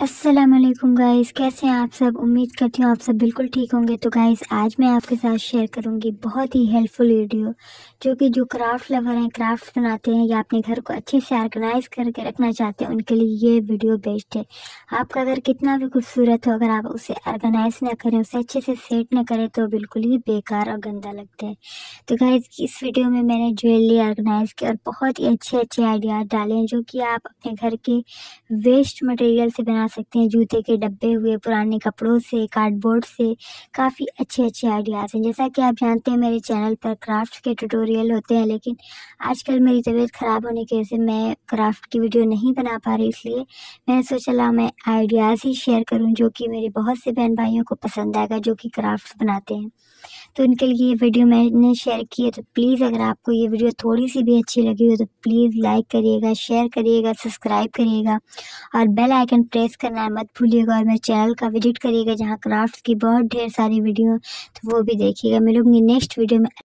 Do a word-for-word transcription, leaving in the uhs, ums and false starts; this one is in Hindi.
अस्सलाम वालेकुम गाइस, कैसे हैं आप सब। उम्मीद करती हूँ आप सब बिल्कुल ठीक होंगे। तो गाइस आज मैं आपके साथ शेयर करूँगी बहुत ही हेल्पफुल वीडियो, जो कि जो क्राफ्ट लवर हैं, क्राफ्ट बनाते हैं या अपने घर को अच्छे से ऑर्गेनाइज करके रखना चाहते हैं, उनके लिए ये वीडियो बेस्ट है। आपका घर कितना भी खूबसूरत हो, अगर आप उसे ऑर्गेनाइज ना करें, उसे अच्छे से सेट ना करें, तो बिल्कुल ही बेकार और गंदा लगता है। तो गाइस इस वीडियो में मैंने ज्वेलरी ऑर्गेनाइज की और बहुत ही अच्छे अच्छे आइडियाज डाले हैं, जो कि आप अपने घर के वेस्ट मटेरियल से बना सकते हैं। जूते के डब्बे हुए, पुराने कपड़ों से, कार्डबोर्ड से, काफ़ी अच्छे अच्छे आइडियाज़ हैं। जैसा कि आप जानते हैं मेरे चैनल पर क्राफ्ट के ट्यूटोरियल होते हैं, लेकिन आजकल मेरी तबीयत ख़राब होने की वजह से मैं क्राफ्ट की वीडियो नहीं बना पा रही, इसलिए मैंने सोचा मैं आइडियाज़ ही शेयर करूं, जो कि मेरे बहुत से बहन भाइयों को पसंद आएगा जो कि क्राफ्ट बनाते हैं। तो उनके लिए ये वीडियो मैंने शेयर की है। तो प्लीज़ अगर आपको ये वीडियो थोड़ी सी भी अच्छी लगी हो तो प्लीज़ लाइक करिएगा, शेयर करिएगा, सब्सक्राइब करिएगा और बेल आइकन प्रेस करना मत भूलिएगा। और मेरे चैनल का विजिट करिएगा, जहाँ क्राफ्ट्स की बहुत ढेर सारी वीडियो, तो वो भी देखिएगा। मिलूंगी नेक्स्ट वीडियो में।